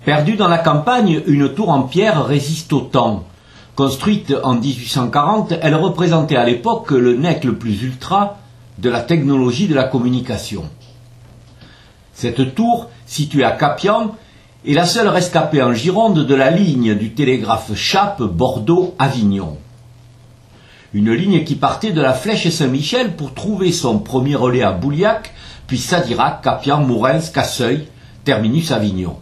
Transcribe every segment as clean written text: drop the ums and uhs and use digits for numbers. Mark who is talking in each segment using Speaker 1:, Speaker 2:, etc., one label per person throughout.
Speaker 1: Perdue dans la campagne, une tour en pierre résiste au temps. Construite en 1840, elle représentait à l'époque le nec le plus ultra de la technologie de la communication. Cette tour, située à Capian, est la seule rescapée en Gironde de la ligne du télégraphe Chappe Bordeaux-Avignon. Une ligne qui partait de la Flèche Saint-Michel pour trouver son premier relais à Bouliac, puis Sadirac, Capian, Mourins, Casseuil, terminus Avignon.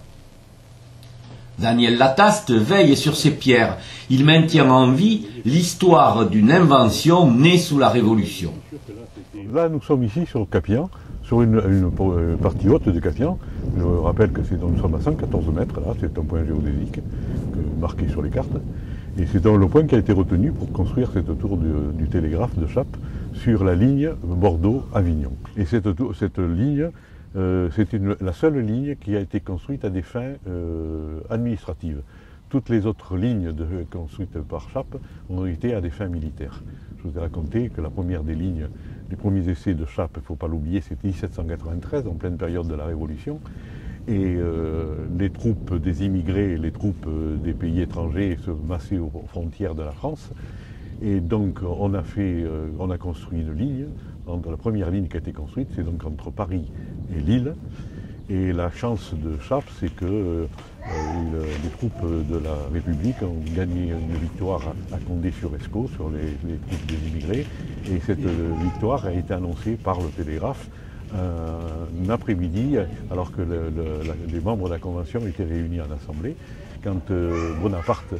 Speaker 1: Daniel Lataste veille sur ces pierres. Il maintient en vie l'histoire d'une invention née sous la Révolution.
Speaker 2: Là, nous sommes ici sur Capian, sur une partie haute de Capian. Je rappelle que nous sommes à 114 mètres, là, c'est un point géodésique marqué sur les cartes. Et c'est le point qui a été retenu pour construire cette tour du télégraphe de Chappe sur la ligne Bordeaux-Avignon. Et cette ligne, c'est la seule ligne qui a été construite à des fins administratives. Toutes les autres lignes construites par Chappe ont été à des fins militaires. Je vous ai raconté que la première des lignes, les premiers essais de Chappe, il ne faut pas l'oublier, c'était 1793, en pleine période de la Révolution. Et les troupes des immigrés, les troupes des pays étrangers se massaient aux frontières de la France. Et donc on a construit une ligne. La première ligne qui a été construite, c'est donc entre Paris et Lille. Et la chance de Chappe, c'est que les troupes de la République ont gagné une victoire à Condé-sur-Escaut sur les troupes des immigrés. Et cette victoire a été annoncée par le télégraphe un après-midi, alors que les membres de la Convention étaient réunis en assemblée, quand Bonaparte,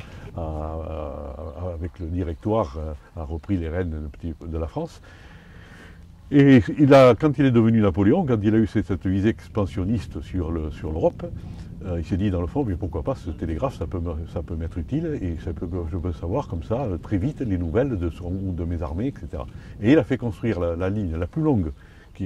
Speaker 2: avec le Directoire, a repris les rênes de la France. Et quand il est devenu Napoléon, quand il a eu cette visée expansionniste sur l'Europe, il s'est dit dans le fond, mais pourquoi pas ce télégraphe, ça peut m'être utile, et je peux savoir comme ça très vite les nouvelles de mes armées, etc. Et il a fait construire la ligne la plus longue qui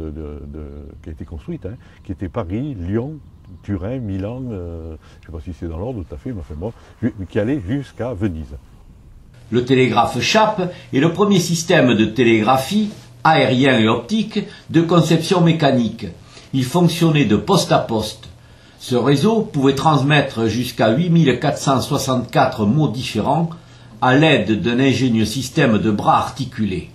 Speaker 2: a été construite, hein, qui était Paris, Lyon, Turin, Milan, je ne sais pas si c'est dans l'ordre tout à fait, mais enfin bon, qui allait jusqu'à Venise.
Speaker 1: Le télégraphe Chappe est le premier système de télégraphie, aérien et optique, de conception mécanique. Il fonctionnait de poste à poste. Ce réseau pouvait transmettre jusqu'à 8464 mots différents à l'aide d'un ingénieux système de bras articulés.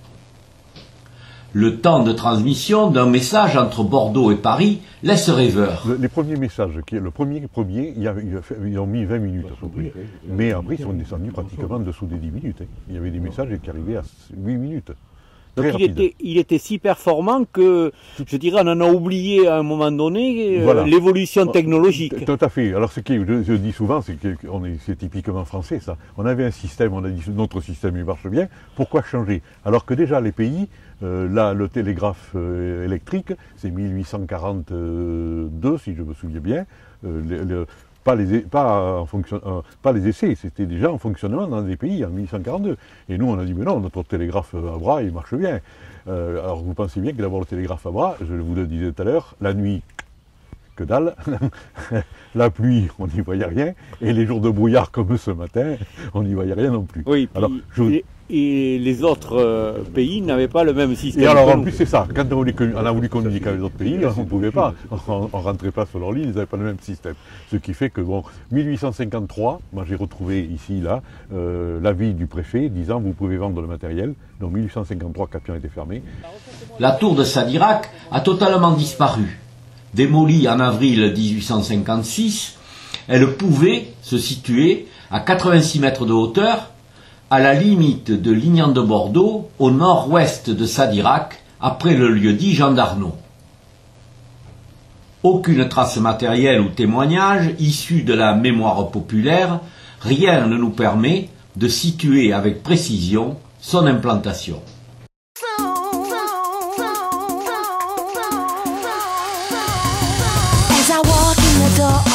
Speaker 1: Le temps de transmission d'un message entre Bordeaux et Paris laisse rêveur.
Speaker 2: Les premiers messages, le premier, ils ont mis 20 minutes à peu près. Mais après, ils sont descendus pratiquement en dessous des 10 minutes. Hein. Il y avait des messages qui arrivaient à 8 minutes.
Speaker 3: Donc il était si performant que, je dirais, on en a oublié à un moment donné l'évolution technologique.
Speaker 2: Tout à fait. Alors ce que je dis souvent, c'est typiquement français ça. On avait un système, on a dit notre système il marche bien, pourquoi changer? Alors que déjà les pays, là le télégraphe électrique, c'est 1842 si je me souviens bien, pas les essais, c'était déjà en fonctionnement dans des pays en 1842. Et nous, on a dit, mais non, notre télégraphe à bras, il marche bien. Alors, vous pensez bien que d'abord le télégraphe à bras, je vous le disais tout à l'heure, la nuit, que dalle. La pluie, on n'y voyait rien. Et les jours de brouillard comme ce matin, on n'y voyait rien non plus.
Speaker 3: Oui, alors, et les autres pays n'avaient pas le même système.
Speaker 2: Et alors en plus c'est ça, quand on a voulu communiquer avec les autres pays, on ne pouvait pas, on ne rentrait pas sur leur ligne, ils n'avaient pas le même système. Ce qui fait que, bon, 1853, moi j'ai retrouvé ici, là, l'avis du préfet disant vous pouvez vendre le matériel. Donc 1853, Capian était fermé.
Speaker 1: La tour de Sadirac a totalement disparu. Démolie en avril 1856, elle pouvait se situer à 86 mètres de hauteur, à la limite de Lignan de Bordeaux, au nord-ouest de Sadirac, après le lieu-dit Jean d'Arnaud. Aucune trace matérielle ou témoignage issue de la mémoire populaire, rien ne nous permet de situer avec précision son implantation.
Speaker 4: As I walk in the door